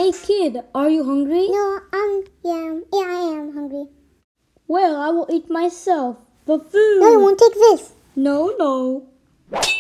Hey kid, are you hungry? No, yeah, I am hungry. Well, I will eat myself. But food. No, you won't take this. No.